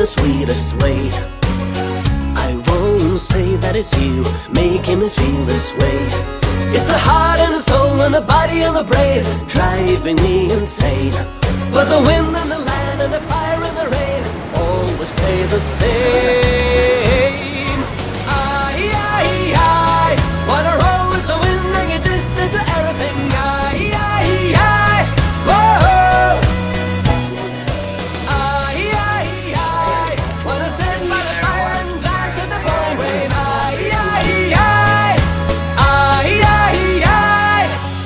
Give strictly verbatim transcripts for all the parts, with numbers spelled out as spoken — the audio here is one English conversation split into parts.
the sweetest way. I won't say that it's you making me feel this way. It's the heart and the soul and the body and the brain driving me insane. But the wind and the land and the fire and the rain always stay the same. I, I, I wanna roll with the wind and get distance to everything. I, I, I, whoa. I, I, I wanna sit by the fire and dance in the pouring rain. I, I, I, I, I, I.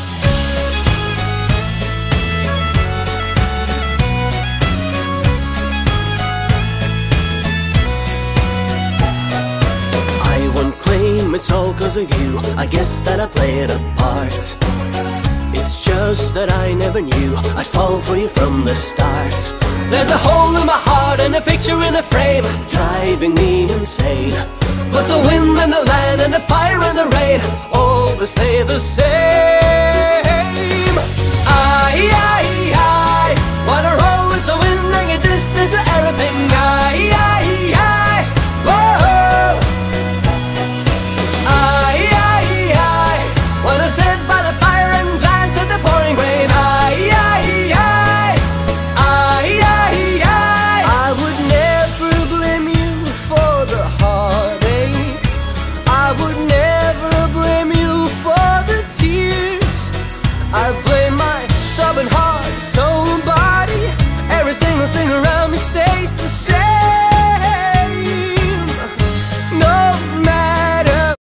I won't claim it's all cause of you. I guess that I played a part. It's just that I never knew I'd fall for you from the start. There's a hole in my heart and a picture in a frame driving me insane. But the wind and the land and the fire and the rain always stay the same.